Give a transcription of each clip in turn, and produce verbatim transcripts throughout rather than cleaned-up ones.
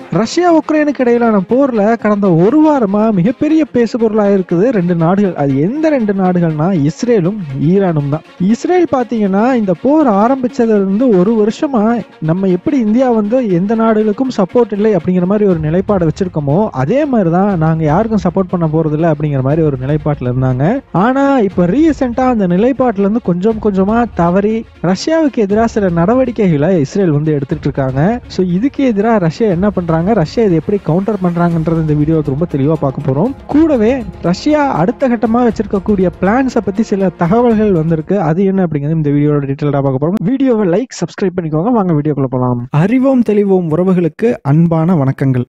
Russia உக்ரைனுக்கு இடையிலான போர்ல கடந்த ஒரு வாரமா மிகப்பெரிய பேசுபொருளா இருக்குது ரெண்டு நாடுகள். அது எந்த ரெண்டு நாடுகள்னா இஸ்ரேலும் ஈரானும் தான். இஸ்ரேல் பாத்தீங்கன்னா இந்த போர் ஆரம்பிச்சதுல இருந்து ஒரு வருஷமா நம்ம எப்படி இந்தியா வந்து எந்த நாடுகளுக்கும் சப்போர்ட் இல்லை அப்படிங்கிற மாதிரி ஒரு நிலைப்பாடு வச்சிருக்கோமோ அதே மாதிரிதான் நாங்க யாருக்கும் சப்போர்ட் பண்ண போறது இல்லை அப்படிங்கிற மாதிரி ஒரு நிலைப்பாட்டுல இருந்தாங்க. ஆனா இப்ப ரீசெண்டா அந்த நிலைப்பாட்டுல இருந்து கொஞ்சம் கொஞ்சமா தவறி ரஷ்யாவுக்கு எதிராக சில நடவடிக்கைகளை இஸ்ரேல் வந்து எடுத்துட்டு இருக்காங்க. சோ இதுக்கு எதிராக ரஷ்யா என்ன பண்றாங்க, ரஷ்யா இதை எப்படி கவுண்டர் பண்றாங்கன்றது இந்த வீடியோக்கு ரொம்ப தெளிவா பார்க்க போறோம். கூடவே ரஷ்யா அடுத்த கட்டமா வச்சிருக்கக்கூடிய பிளான்ஸை பத்தி சில தகவல்கள் வந்திருக்கு. அது என்ன அப்படிங்கிறது இந்த வீடியோட டீடைலா பார்க்க போறோம். வீடியோவை லைக் சப்ஸ்கிரைப் பண்ணிக்கோங்க. வாங்க வீடியோக்குள்ள போலாம். அறிவோம் தெளிவோம் உறவுகளுக்கு அன்பான வணக்கங்கள்.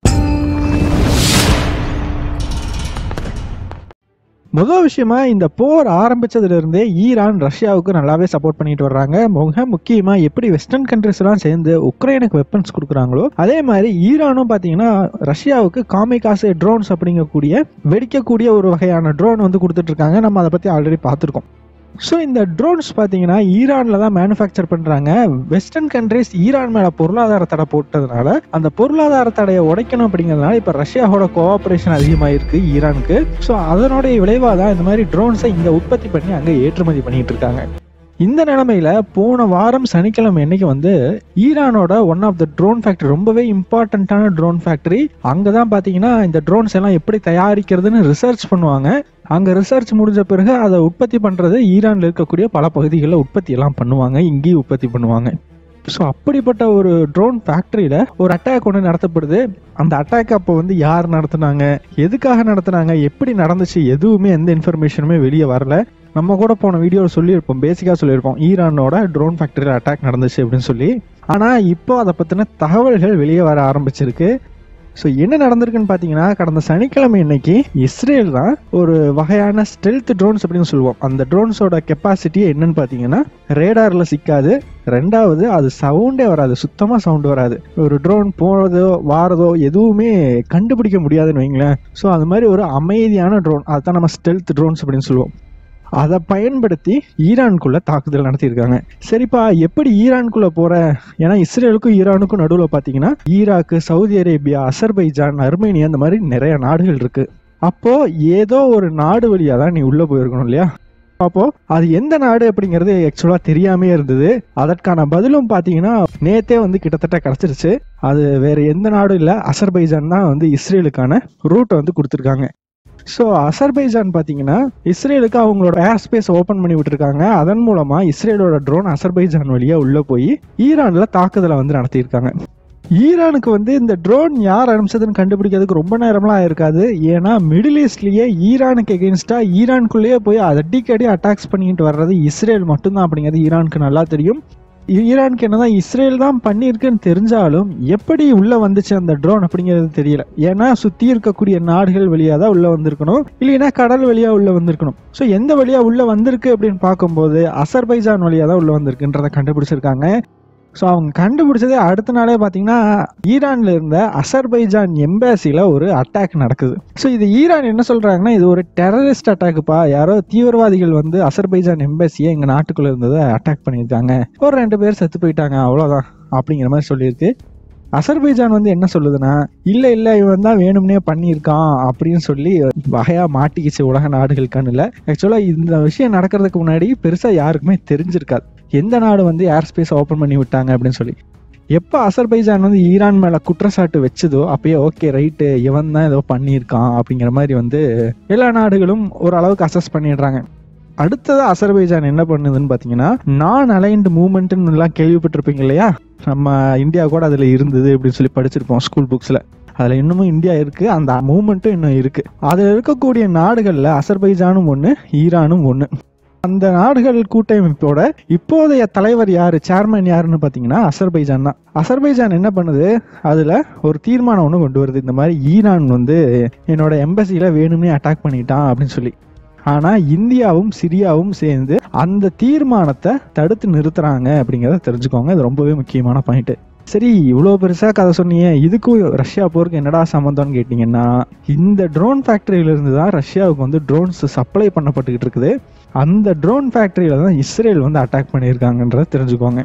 முதல் விஷயமா இந்த போர் ஆரம்பிச்சதுல இருந்தே ஈரான் ரஷ்யாவுக்கு நல்லாவே சப்போர்ட் பண்ணிட்டு வர்றாங்க. மிக முக்கியமா எப்படி வெஸ்டர்ன் கண்ட்ரிஸ் எல்லாம் சேர்ந்து உக்ரைனுக்கு வெப்பன்ஸ் கொடுக்குறாங்களோ அதே மாதிரி ஈரானும் பாத்தீங்கன்னா ரஷ்யாவுக்கு காமிகாசே ட்ரோன்ஸ் அப்படிங்கக்கூடிய வெடிக்கக்கூடிய ஒரு வகையான ட்ரோன் வந்து கொடுத்துட்டு இருக்காங்க. நம்ம அதை பத்தி ஆல்ரெடி பார்த்துருக்கோம். ஸோ இந்த ட்ரோன்ஸ் பார்த்தீங்கன்னா ஈரானில் தான் மேனுஃபேக்சர் பண்ணுறாங்க. வெஸ்டர்ன் கண்ட்ரிஸ் ஈரான் மேலே பொருளாதார தடை போட்டதுனால அந்த பொருளாதார தடையை உடைக்கணும் அப்படிங்கிறதுனால இப்போ ரஷ்யாவோட கோஆபரேஷன் அதிகமாக இருக்கு ஈரானுக்கு. ஸோ அதனுடைய விளைவாக தான் இந்த மாதிரி ட்ரோன்ஸை இங்கே உற்பத்தி பண்ணி அங்கே ஏற்றுமதி பண்ணிட்டு இருக்காங்க. இந்த நிலைமையில போன வாரம் சனிக்கிழமை அன்னைக்கு வந்து ஈரானோட one of the drone factory, ரொம்பவே இம்பார்ட்டன்டான ட்ரோன் ஃபேக்டரி, அங்கதான் பாத்தீங்கன்னா இந்த ட்ரோன்ஸ் எல்லாம் எப்படி தயாரிக்கிறதுன்னு ரிசர்ச் பண்ணுவாங்க. அங்க ரிசர்ச் முடிஞ்ச பிறகு அதை உற்பத்தி பண்றது ஈரான்ல இருக்கக்கூடிய பல பகுதிகளில் உற்பத்தி எல்லாம் பண்ணுவாங்க, இங்கேயும் உற்பத்தி பண்ணுவாங்க. ஸோ அப்படிப்பட்ட ஒரு ட்ரோன் ஃபேக்டரியில ஒரு அட்டாக் ஒன்று நடத்தப்படுது. அந்த அட்டாக் அப்போ வந்து யார் நடத்தினாங்க, எதுக்காக நடத்தினாங்க, எப்படி நடந்துச்சு, எதுவுமே எந்த இன்ஃபர்மேஷனுமே வெளியே வரல. நம்ம கூட போன வீடியோவில் சொல்லியிருப்போம், பேசிக்காக சொல்லியிருப்போம் ஈரானோட ட்ரோன் ஃபேக்டரியில் அட்டாக் நடந்துச்சு அப்படின்னு சொல்லி. ஆனால் இப்போ அதை பற்றின தகவல்கள் வெளியே வர ஆரம்பிச்சிருக்கு. ஸோ என்ன நடந்திருக்குன்னு பார்த்தீங்கன்னா கடந்த சனிக்கிழமை இன்னைக்கு இஸ்ரேல் தான் ஒரு வகையான ஸ்டெல்த் ட்ரோன்ஸ் அப்படின்னு சொல்லுவோம். அந்த ட்ரோன்ஸோட கெப்பாசிட்டி என்னன்னு பார்த்தீங்கன்னா ரேடாரில் சிக்காது, ரெண்டாவது அது சவுண்டே வராது, சுத்தமாக சவுண்டு வராது. ஒரு ட்ரோன் போறதோ வாரதோ எதுவுமே கண்டுபிடிக்க முடியாதுன்னு வைங்களேன். ஸோ அது மாதிரி ஒரு அமைதியான ட்ரோன், அதுதான் நம்ம ஸ்டெல்த் ட்ரோன்ஸ் அப்படின்னு சொல்லுவோம். அதை பயன்படுத்தி ஈரானுக்குள்ள தாக்குதல் நடத்தியிருக்காங்க. சரிப்பா, எப்படி ஈரானுக்குள்ள போற? ஏன்னா இஸ்ரேலுக்கும் ஈரானுக்கும் நடுவில் பார்த்தீங்கன்னா Iraq, Saudi Arabia, Azerbaijan, Armenia இந்த மாதிரி நிறைய நாடுகள் இருக்கு. அப்போ ஏதோ ஒரு நாடு வழியா தான் நீ உள்ள போயிருக்கணும் இல்லையா? அப்போ அது எந்த நாடு அப்படிங்கிறது ஆக்சுவலா தெரியாமே இருந்தது. அதற்கான பதிலும் பாத்தீங்கன்னா நேத்தே வந்து கிட்டத்தட்ட கிடைச்சிருச்சு. அது வேற எந்த நாடும் இல்லை, அசர்பைஜான் தான் வந்து இஸ்ரேலுக்கான ரூட்டை வந்து கொடுத்துருக்காங்க. ஸோ அசர்பைஜான் பார்த்தீங்கன்னா இஸ்ரேலுக்கு அவங்களோட ஏர் ஸ்பேஸ் ஓப்பன் பண்ணி விட்டுருக்காங்க. அதன் மூலமா இஸ்ரேலோட ட்ரோன் அசர்பைஜான் வழியா உள்ள போய் ஈரான்ல தாக்குதலை வந்து நடத்தியிருக்காங்க. ஈரானுக்கு வந்து இந்த ட்ரோன் யார் அனுப்பிச்சதுன்னு கண்டுபிடிக்கிறதுக்கு ரொம்ப நேரம்லாம் ஆயிருக்காது. ஏன்னா மிடில் ஈஸ்ட்லயே ஈரானுக்கு எகென்ஸ்டா ஈரானுக்குள்ளேயே போய் அடிக்கடி அட்டாக்ஸ் பண்ணிட்டு வர்றது இஸ்ரேல் மட்டும்தான் அப்படிங்கிறது ஈரானுக்கு நல்லா தெரியும். ஈரானுக்கு என்னதான் இஸ்ரேல் தான் பண்ணியிருக்குன்னு தெரிஞ்சாலும் எப்படி உள்ள வந்துச்சு அந்த ட்ரோன் அப்படிங்கிறது தெரியல. ஏன்னா சுத்தி இருக்கக்கூடிய நாடுகள் வழியா தான் உள்ள வந்திருக்கணும், இல்லைன்னா கடல் வழியா உள்ள வந்திருக்கணும். ஸோ எந்த வழியா உள்ள வந்திருக்கு அப்படின்னு பார்க்கும்போது அசர்பைஜான் வழியா தான் உள்ள வந்திருக்குன்றத கண்டுபிடிச்சிருக்காங்க. ஸோ அவங்க கண்டுபிடிச்சதே அடுத்த நாளே பார்த்தீங்கன்னா ஈரான்ல இருந்த அசர்பைஜான் எம்பேசில ஒரு அட்டாக் நடக்குது. ஸோ இது ஈரான் என்ன சொல்றாங்கன்னா இது ஒரு டெரரிஸ்ட் அட்டாக்குப்பா, யாரோ தீவிரவாதிகள் வந்து அசர்பைஜான் எம்பேசியை எங்க நாட்டுக்குள்ள இருந்ததை அட்டாக் பண்ணியிருக்காங்க, ஒரு ரெண்டு பேர் செத்து போயிட்டாங்க அவ்வளோதான் அப்படிங்கிற மாதிரி சொல்லியிருக்கு. அசர்பைஜான் வந்து என்ன சொல்லுதுன்னா இல்ல இல்ல இவன் தான் வேணும்னே பண்ணியிருக்கான் அப்படின்னு சொல்லி வகையா மாட்டிக்கிச்சு உலக நாடுகள் கண்ணுல. ஆக்சுவலா இந்த விஷயம் நடக்கிறதுக்கு முன்னாடி பெருசா யாருக்குமே தெரிஞ்சிருக்காது எந்த நாடு வந்து ஏர் ஸ்பேஸ் ஓப்பன் பண்ணி விட்டாங்க அப்படின்னு சொல்லி. எப்போ அசர்பைஜான் வந்து ஈரான் மேல குற்றச்சாட்டு வச்சதோ அப்பயே ஓகே ரைட்டு இவன் தான் ஏதோ பண்ணியிருக்கான் அப்படிங்கிற மாதிரி வந்து எல்லா நாடுகளும் ஓரளவுக்கு அசஸ் பண்ணிடுறாங்க. அடுத்தது அசர்பைஜான் என்ன பண்ணுதுன்னு பாத்தீங்கன்னா நான் அலைன்டு மூவ்மெண்ட்னு எல்லாம் கேள்விப்பட்டிருப்பீங்க இல்லையா? நம்ம இந்தியா கூட அதுல இருந்தது அப்படின்னு சொல்லி படிச்சிருப்போம் ஸ்கூல் புக்ஸ்ல. அதுல இன்னமும் இந்தியா இருக்கு, அந்த மூவ்மெண்ட்டும் இன்னும் இருக்கு. அதுல இருக்கக்கூடிய நாடுகள்ல அசர்பைஜானும் ஒண்ணு, ஈரானும் ஒண்ணு. அந்த நாடுகள் கூட்டமைப்போட இப்போதைய தலைவர் யாரு, சேர்மன் யாருன்னு பாத்தீங்கன்னா அசர்பைஜான் தான். அசர்பைஜான் என்ன பண்ணுது, அதுல ஒரு தீர்மானம் ஒண்ணு கொண்டு வருது, இந்த மாதிரி ஈரான் வந்து என்னோட எம்பசியில வேணும்னே அட்டாக் பண்ணிட்டான் அப்படின்னு சொல்லி. ஆனா இந்தியாவும் சிரியாவும் சேர்ந்து அந்த தீர்மானத்தை தடுத்து நிறுத்துறாங்க அப்படிங்கிறத தெரிஞ்சுக்கோங்க. இது ரொம்பவே முக்கியமான பாயிண்ட். சரி, இவ்வளோ பெருசா கதை சொன்னீங்க, இதுக்கும் ரஷ்யா போருக்கு என்னடா சம்பந்தம்னு கேட்டீங்கன்னா இந்த ட்ரோன் ஃபேக்டரியில இருந்து தான் ரஷ்யாவுக்கு வந்து ட்ரோன்ஸ் சப்ளை பண்ணப்பட்டுக்கிட்டு இருக்குது. அந்த ட்ரோன் ஃபேக்டரியில தான் இஸ்ரேல் வந்து அட்டாக் பண்ணியிருக்காங்கன்றத தெரிஞ்சுக்கோங்க.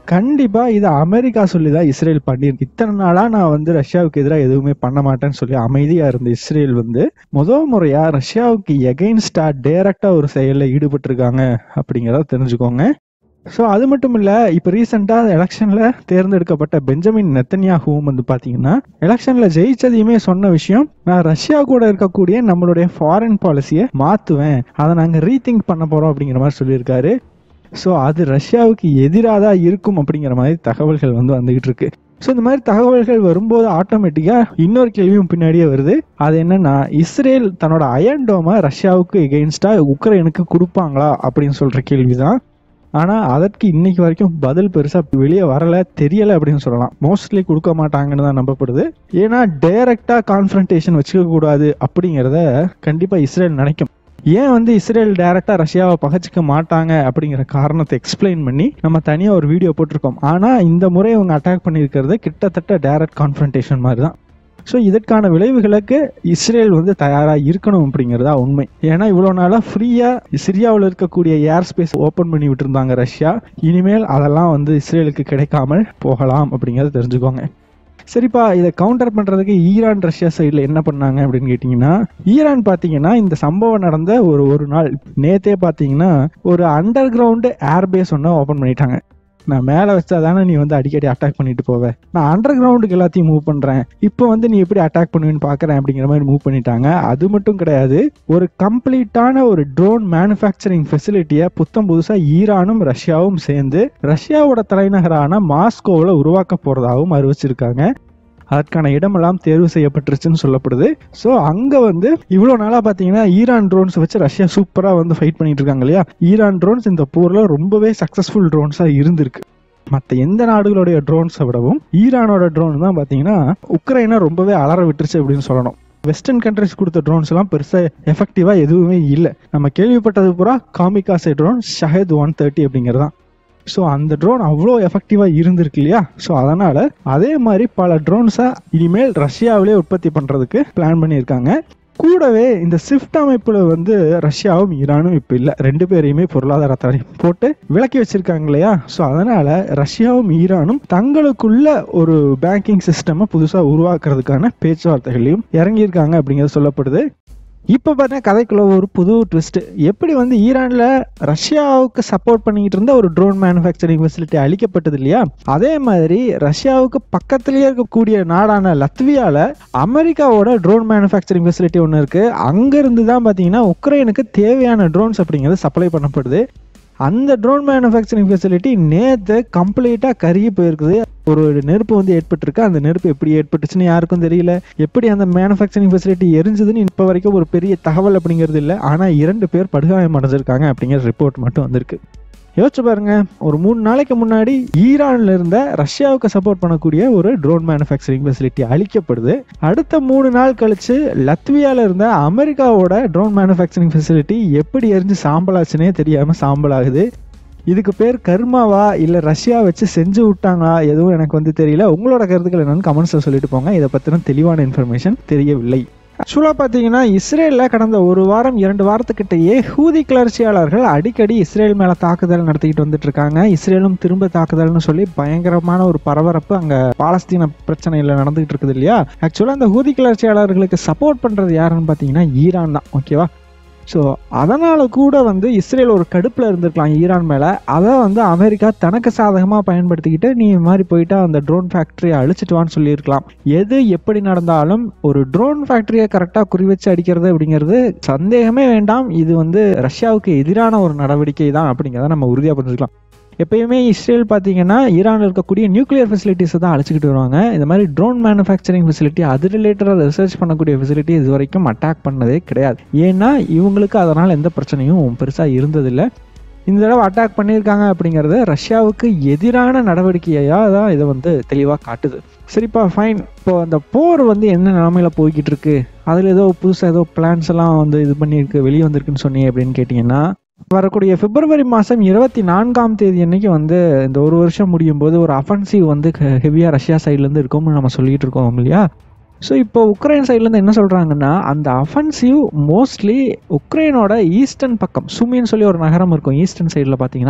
கண்டிப்பா இது அமெரிக்கா சொல்லிதான் இஸ்ரேல் பண்ணிருக்கு. இத்தனை நாளா நான் வந்து ரஷ்யாவுக்கு எதிராக எதுவுமே பண்ண மாட்டேன்னு சொல்லி அமைதியா இருந்த இஸ்ரேல் வந்து முதல் முறையா ரஷ்யாவுக்கு எகெயின்ஸ்டா டைரக்டா ஒரு செயல்ல ஈடுபட்டு இருக்காங்க அப்படிங்கிறத தெரிஞ்சுக்கோங்க. ஸோ அது மட்டும் இல்ல, இப்ப ரீசெண்டா எலெக்ஷன்ல தேர்ந்தெடுக்கப்பட்ட பெஞ்சமின் நெத்தன்யாஹூவும் வந்து பாத்தீங்கன்னா எலெக்ஷன்ல ஜெயிச்சதையுமே சொன்ன விஷயம், நான் ரஷ்யா கூட இருக்கக்கூடிய நம்மளுடைய ஃபாரின் பாலிசியை மாத்துவேன், அதை நாங்க ரீதிங்க் பண்ண போறோம் அப்படிங்கிற மாதிரி சொல்லியிருக்காரு. ஸோ அது ரஷ்யாவுக்கு எதிராக தான் இருக்கும் அப்படிங்கிற மாதிரி தகவல்கள் வந்து வந்துகிட்டு இருக்கு. ஸோ இந்த மாதிரி தகவல்கள் வரும்போது ஆட்டோமேட்டிக்கா இன்னொரு கேள்வியும் பின்னாடியே வருது. அது என்னன்னா, இஸ்ரேல் தன்னோட அயர்ன் டோமை ரஷ்யாவுக்கு எகெயின்ஸ்டா உக்ரைனுக்கு கொடுப்பாங்களா அப்படின்னு சொல்ற கேள்விதான். ஆனா அதற்கு இன்னைக்கு வரைக்கும் பதில் பெருசா வெளியே வரல, தெரியல அப்படின்னு சொல்லலாம். மோஸ்ட்லி கொடுக்க மாட்டாங்கன்னு தான் நம்பப்படுது. ஏன்னா டைரக்டா கான்ஃபரன்டேஷன் வச்சுக்க கூடாது அப்படிங்கிறத கண்டிப்பா இஸ்ரேல் நினைக்கும். ஏன் வந்து இஸ்ரேல் டைரக்டா ரஷ்யாவை பகச்சிக்க மாட்டாங்க அப்படிங்கிற காரணத்தை எக்ஸ்பிளைன் பண்ணி நம்ம தனியா ஒரு வீடியோ போட்டிருக்கோம். ஆனா இந்த முறை அவங்க அட்டாக் பண்ணியிருக்கிறது கிட்டத்தட்ட டைரக்ட் கான்ஃபரன்டேஷன் மாதிரி தான். ஸோ இதற்கான விளைவுகளுக்கு இஸ்ரேல் வந்து தயாரா இருக்கணும் அப்படிங்கிறதா உண்மை. ஏன்னா இவ்வளவு நாளா ஃப்ரீயா சிரியாவில் இருக்கக்கூடிய ஏர் ஸ்பேஸ் ஓபன் பண்ணி விட்டு இருந்தாங்க ரஷ்யா. இனிமேல் அதெல்லாம் வந்து இஸ்ரேலுக்கு கிடைக்காமல் போகலாம் அப்படிங்கறத தெரிஞ்சுக்கோங்க. சரிப்பா, இதை கவுண்டர் பண்றதுக்கு ஈரான் ரஷ்யா சைட்ல என்ன பண்ணாங்க அப்படின்னு கேட்டீங்கன்னா, ஈரான் பாத்தீங்கன்னா இந்த சம்பவம் நடந்த ஒரு ஒரு நாள் நேத்தே பாத்தீங்கன்னா ஒரு அண்டர் கிரவுண்ட் ஏர்பேஸ் ஒன்னு ஓபன் பண்ணிட்டாங்க. நான் மேல வச்சாதானே நீ வந்து அடிக்கடி அட்டாக் பண்ணிட்டு போவ, நான் அண்டர் கிரவுண்டுக்கு எல்லாத்தையும் மூவ் பண்றேன், இப்போ வந்து நீ எப்படி அட்டாக் பண்ணுவேன்னு பாக்குறேன் அப்படிங்கிற மாதிரி மூவ் பண்ணிட்டாங்க. அது மட்டும் கிடையாது, ஒரு கம்ப்ளீட்டான ஒரு ட்ரோன் மேனுஃபேக்சரிங் ஃபெசிலிட்டியை புத்தம் புதுசா ஈரானும் ரஷ்யாவும் சேர்ந்து ரஷ்யாவோட தலைநகரான மாஸ்கோவில் உருவாக்க போறதாகவும் அறிவிச்சிருக்காங்க. அதற்கான இடமெல்லாம் தேர்வு செய்யப்பட்டுருச்சுன்னு சொல்லப்படுது. ஸோ அங்க வந்து இவ்வளவு நாளா பாத்தீங்கன்னா ஈரான் ட்ரோன்ஸ் வச்சு ரஷ்யா சூப்பரா வந்து ஃபைட் பண்ணிட்டு இருக்காங்க இல்லையா. ஈரான் ட்ரோன்ஸ் இந்த போர்ல ரொம்பவே சக்சஸ்ஃபுல் ட்ரோன்ஸா இருந்திருக்கு. மற்ற எந்த நாடுகளுடைய ட்ரோன்ஸை விடவும் ஈரானோட ட்ரோன் தான் பாத்தீங்கன்னா உக்ரைனை ரொம்பவே அலற விட்டுருச்சு அப்படின்னு சொல்லணும். வெஸ்டர்ன் கண்ட்ரிஸ் கொடுத்த ட்ரோன்ஸ் எல்லாம் பெருசா எஃபெக்டிவா எதுவுமே இல்லை. நம்ம கேள்விப்பட்டது பூரா kamikaze drone Shahed one thirty அப்படிங்கிறதான். ஸோ அந்த ட்ரோன் அவ்வளோ எஃபெக்டிவா இருந்திருக்கு இல்லையா. ஸோ அதனால அதே மாதிரி பல ட்ரோன்ஸை இனிமேல் ரஷ்யாவிலே உற்பத்தி பண்றதுக்கு பிளான் பண்ணியிருக்காங்க. கூடவே இந்த ஸ்விஃப்ட் அமைப்புல வந்து ரஷ்யாவும் ஈரானும் இப்போ இல்லை, ரெண்டு பேரையுமே பொருளாதார தடை போட்டு விலக்கி வச்சிருக்காங்க இல்லையா. ஸோ அதனால ரஷ்யாவும் ஈரானும் தங்களுக்குள்ள ஒரு பேங்கிங் சிஸ்டமை புதுசா உருவாக்குறதுக்கான பேச்சுவார்த்தைகளையும் இறங்கியிருக்காங்க அப்படிங்கிறது சொல்லப்படுது. இப்போ பார்த்தீங்கன்னா கதைக்குள்ள ஒரு புது ட்விஸ்ட். எப்படி வந்து ஈரான்ல ரஷ்யாவுக்கு சப்போர்ட் பண்ணிக்கிட்டு இருந்த ஒரு ட்ரோன் மேனுஃபேக்சரிங் ஃபெசிலிட்டி அளிக்கப்பட்டது இல்லையா, அதே மாதிரி ரஷ்யாவுக்கு பக்கத்திலேயே இருக்கக்கூடிய நாடான லத்வியால அமெரிக்காவோட ட்ரோன் மேனுஃபேக்சரிங் ஃபெசிலிட்டி ஒன்று இருக்கு. அங்கிருந்து தான் பார்த்தீங்கன்னா உக்ரைனுக்கு தேவையான ட்ரோன்ஸ் அப்படிங்கிறது சப்ளை பண்ணப்படுது. அந்த ட்ரோன் மேனுஃபேக்சரிங் ஃபெசிலிட்டி நேற்று கம்ப்ளீட்டாக கருகி போயிருக்குது. ஒரு நெருப்பு வந்து ஏற்பட்டிருக்கு. அந்த நெருப்பு எப்படி ஏற்பட்டுச்சுன்னு யாருக்கும் தெரியல. எப்படி அந்த மேனுஃபேக்சரிங் ஃபெசிலிட்டி எரிஞ்சதுன்னு இப்போ வரைக்கும் ஒரு பெரிய தகவல் அப்படிங்கிறது இல்லை. ஆனால் இரண்டு பேர் படுகாயம் அடைஞ்சிருக்காங்க அப்படிங்கிற ரிப்போர்ட் மட்டும் வந்திருக்கு. யோசிச்சு பாருங்க, ஒரு மூணு நாளைக்கு முன்னாடி ஈரான்ல இருந்த ரஷ்யாவுக்கு சப்போர்ட் பண்ணக்கூடிய ஒரு ட்ரோன் மேனுஃபேக்சரிங் ஃபெசிலிட்டி அளிக்கப்படுது. அடுத்த மூணு நாள் கழிச்சு லத்வியால இருந்த அமெரிக்காவோட ட்ரோன் மேனுஃபேக்சரிங் ஃபெசிலிட்டி எப்படி எரிஞ்சு சாம்பலாச்சுன்னே தெரியாம சாம்பல் ஆகுது. இதுக்கு பேர் கர்மாவா இல்ல ரஷ்யா வச்சு செஞ்சு விட்டாங்களா எதுவும் எனக்கு வந்து தெரியல. உங்களோட கருத்துக்கள் என்னன்னு கமெண்ட்ஸ்ல சொல்லிட்டு போங்க. இதை பத்தின தெளிவான இன்ஃபர்மேஷன் தெரியவில்லை. ஆக்சுவலா பாத்தீங்கன்னா இஸ்ரேல்ல கடந்த ஒரு வாரம் இரண்டு வாரத்துக்கிட்டயே ஹூதி கிளர்ச்சியாளர்கள் அடிக்கடி இஸ்ரேல் மேல தாக்குதல் நடத்திக்கிட்டு வந்துட்டு இருக்காங்க. இஸ்ரேலும் திரும்ப தாக்குதல்னு சொல்லி பயங்கரமான ஒரு பரபரப்பு அங்க பாலஸ்தீன பிரச்சனையில நடந்துகிட்டு இருக்குது இல்லையா. ஆக்சுவலா அந்த ஹூதி கிளர்ச்சியாளர்களுக்கு சப்போர்ட் பண்றது யாருன்னு பாத்தீங்கன்னா ஈரான் தான். ஓகேவா. ஸோ அதனால கூட வந்து இஸ்ரேல் ஒரு கடுப்புல இருந்திருக்கலாம் ஈரான் மேல. அதை வந்து அமெரிக்கா தனக்கு சாதகமா பயன்படுத்திக்கிட்டு நீ இந்த மாதிரி போயிட்டா அந்த ட்ரோன் ஃபேக்டரியை அழிச்சிட்டு வான்னு சொல்லியிருக்கலாம். எது எப்படி நடந்தாலும் ஒரு ட்ரோன் ஃபேக்டரியை கரெக்டா குறி வச்சு அடிக்கிறது அப்படிங்கிறது சந்தேகமே வேண்டாம். இது வந்து ரஷ்யாவுக்கு எதிரான ஒரு நடவடிக்கை தான் அப்படிங்கிறத நம்ம உறுதியா புரிஞ்சுக்கலாம். எப்பயுமே இஸ்ரேல் பார்த்தீங்கன்னா ஈரானில் இருக்கக்கூடிய நியூக்ளியர் ஃபெசிலிட்டிஸை தான் அழைச்சிக்கிட்டு வருவாங்க. இந்த மாதிரி ட்ரோன் மேனுஃபேக்சரிங் ஃபெசிலிட்டி அது ரிலேட்டடாக ரிசர்ச் பண்ணக்கூடிய ஃபெசிலிட்டி இது வரைக்கும் அட்டாக் பண்ணதே கிடையாது. ஏன்னா இவங்களுக்கு அதனால் எந்த பிரச்சனையும் பெருசாக இருந்ததில்லை. இந்த தடவை அட்டாக் பண்ணியிருக்காங்க அப்படிங்கிறது ரஷ்யாவுக்கு எதிரான நடவடிக்கையாக தான் இதை வந்து தெளிவாக காட்டுது. சரிப்பா, ஃபைன். இப்போ அந்த போர் வந்து என்ன நிலமையில போய்கிட்டு இருக்கு, அதில் ஏதோ புதுசாக ஏதோ பிளான்ஸ் எல்லாம் வந்து இது பண்ணியிருக்கு வெளியே வந்திருக்குன்னு சொன்னீங்க அப்படின்னு கேட்டிங்கன்னா, வரக்கூடிய பிப்ரவரி மாதம் இருபத்தி நான்காம் தேதி அன்னைக்கு வந்து இந்த ஒரு வருஷம் முடியும் போது ஒரு அஃபென்சிவ் வந்து ஹெவியாக ரஷ்யா சைட்லேருந்து இருக்கும்னு நம்ம சொல்லிட்டு இருக்கோம் இல்லையா. ஸோ இப்போ உக்ரைன் சைட்லேருந்து என்ன சொல்கிறாங்கன்னா, அந்த அஃபென்சிவ் மோஸ்ட்லி உக்ரைனோட ஈஸ்டர்ன் பக்கம் சுமின்னு சொல்லி ஒரு நகரம் இருக்கும் ஈஸ்டர்ன் சைடில் பார்த்தீங்கன்னா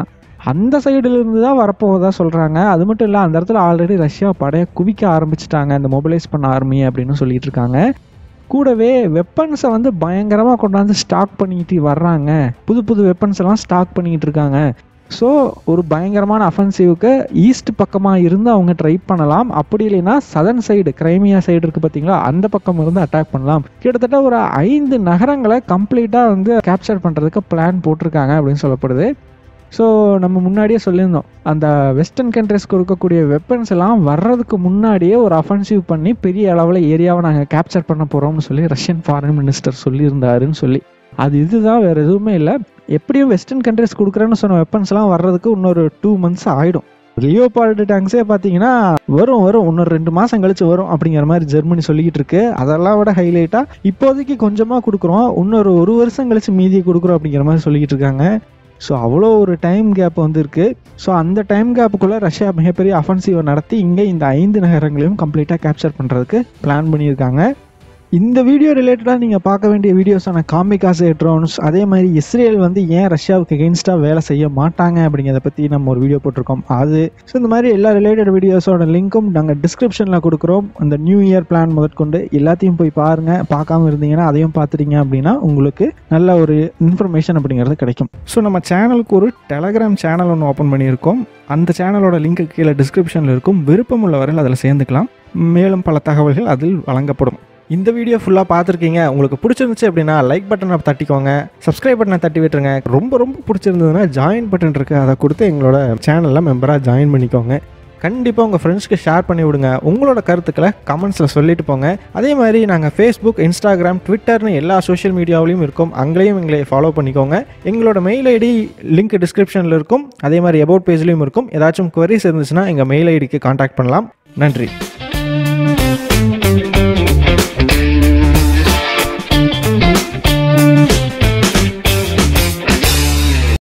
அந்த சைடுல இருந்து தான் வரப்போவதா சொல்றாங்க. அது மட்டும் இல்ல, அந்த இடத்துல ஆல்ரெடி ரஷ்யா படைய குவிக்க ஆரம்பிச்சிட்டாங்க இந்த மொபிலைஸ் பண்ண ஆர்மி அப்படின்னு சொல்லிட்டு இருக்காங்க. கூடவே வெப்பன்ஸை வந்து பயங்கரமாக கொண்டாந்து ஸ்டாக் பண்ணிக்கிட்டு வர்றாங்க. புது புது வெப்பன்ஸ் எல்லாம் ஸ்டாக் பண்ணிக்கிட்டு இருக்காங்க. ஸோ ஒரு பயங்கரமான அஃபென்சிவ்க்கு ஈஸ்ட் பக்கமாக இருந்து அவங்க ட்ரை பண்ணலாம். அப்படி இல்லைன்னா சதர்ன் சைடு, கிரைமியா சைடு இருக்குது பார்த்தீங்களா, அந்த பக்கம் இருந்து அட்டாக் பண்ணலாம். கிட்டத்தட்ட ஒரு ஐந்து நகரங்களை கம்ப்ளீட்டாக வந்து கேப்சர் பண்ணுறதுக்கு பிளான் போட்டிருக்காங்க அப்படின்னு சொல்லப்படுது. ஸோ நம்ம முன்னாடியே சொல்லியிருந்தோம், அந்த வெஸ்டர்ன் கண்ட்ரிஸ்க்கு இருக்கக்கூடிய வெப்பன்ஸ் எல்லாம் வர்றதுக்கு முன்னாடியே ஒரு அஃபென்சிவ் பண்ணி பெரிய அளவில் ஏரியாவை நாங்கள் கேப்சர் பண்ண போகிறோம்னு சொல்லி ரஷ்யன் ஃபாரின் மினிஸ்டர் சொல்லியிருந்தாருன்னு சொல்லி. அது இதுதான், வேறு எதுவுமே இல்லை. எப்படியும் வெஸ்டர்ன் கண்ட்ரிஸ் கொடுக்குறேன்னு சொன்ன வெப்பன்ஸ்லாம் வர்றதுக்கு இன்னொரு டூ மந்த்ஸ் ஆகிடும். லியோபால்டு டேங்க்ஸே பார்த்தீங்கன்னா வரும் வரும் இன்னொரு ரெண்டு மாதம் கழிச்சு வரும் அப்படிங்கிற மாதிரி ஜெர்மனி சொல்லிக்கிட்டு இருக்கு. அதெல்லாம் விட ஹைலைட்டாக இப்போதைக்கு கொஞ்சமாக கொடுக்குறோம், இன்னொரு ஒரு வருஷம் கழிச்சு மீதியை கொடுக்குறோம் அப்படிங்கிற மாதிரி சொல்லிக்கிட்டு இருக்காங்க. ஸோ அவ்வளோ ஒரு டைம் கேப் வந்து இருக்கு. ஸோ அந்த டைம் கேப்புக்குள்ளே ரஷ்யா மிகப்பெரிய அஃபென்சிவை நடத்தி இங்கே இந்த ஐந்து நகரங்களையும் கம்ப்ளீட்டாக கேப்சர் பண்ணுறதுக்கு பிளான் பண்ணியிருக்காங்க. இந்த வீடியோ ரிலேட்டடாக நீங்கள் பார்க்க வேண்டிய வீடியோஸான காமிகாசே ட்ரோன்ஸ், அதே மாதிரி இஸ்ரேல் வந்து ஏன் ரஷ்யாவுக்கு எகெயின்ஸ்டாக வேலை செய்ய மாட்டாங்க அப்படிங்கிறத பற்றி நம்ம ஒரு வீடியோ போட்டிருக்கோம். அது ஸோ இந்த மாதிரி எல்லா ரிலேட்டட் வீடியோஸோட லிங்க்கும் நாங்கள் டிஸ்கிரிப்ஷனில் கொடுக்குறோம். அந்த நியூ இயர் பிளான் முதற்கொண்டு எல்லாத்தையும் போய் பாருங்கள். பார்க்காம இருந்தீங்கன்னா அதையும் பார்த்துட்டீங்க அப்படின்னா உங்களுக்கு நல்ல ஒரு இன்ஃபர்மேஷன் அப்படிங்கிறது கிடைக்கும். ஸோ நம்ம சேனலுக்கு ஒரு டெலகிராம் சேனல் ஒன்று ஓப்பன் பண்ணியிருக்கோம். அந்த சேனலோட லிங்க்கு கீழே டிஸ்கிரிப்ஷனில் இருக்கும். விருப்பம் உள்ளவர்கள் அதில் சேர்ந்துக்கலாம். மேலும் பல தகவல்கள் அதில் வழங்கப்படும். இந்த வீடியோ ஃபுல்லாக பார்த்துருக்கீங்க, உங்களுக்கு பிடிச்சிருந்துச்சு அப்படின்னா லைக் பட்டனை தட்டிக்கோங்க, சப்ஸ்கிரைப் பட்டனை தட்டி விட்டுருங்க. ரொம்ப ரொம்ப பிடிச்சிருந்ததுன்னா ஜாயின் பட்டன் இருக்குது, அதை கொடுத்து எங்களோட சேனலில் மெம்பராக ஜாயின் பண்ணிக்கோங்க. கண்டிப்பாக உங்கள் ஃப்ரெண்ட்ஸ்க்கு ஷேர் பண்ணி விடுங்க. உங்களோட கருத்துக்களை கமெண்ட்ஸில் சொல்லிட்டு போங்க. அதே மாதிரி நாங்கள் ஃபேஸ்புக், இன்ஸ்டாகிராம், ட்விட்டர்னு எல்லா சோஷியல் மீடியாவிலையும் இருக்கும். அங்கேயும் எங்களை ஃபாலோ பண்ணிக்கோங்க. எங்களோட மெயில் ஐடி லிங்க் டிஸ்கிரிப்ஷனில் இருக்கும். அதே மாதிரி அபவுட் பேஜ்லேயும் இருக்கும். ஏதாச்சும் குவரிஸ் இருந்துச்சுன்னா எங்கள் மெயில் ஐடிக்கு கான்டாக்ட் பண்ணலாம். நன்றி.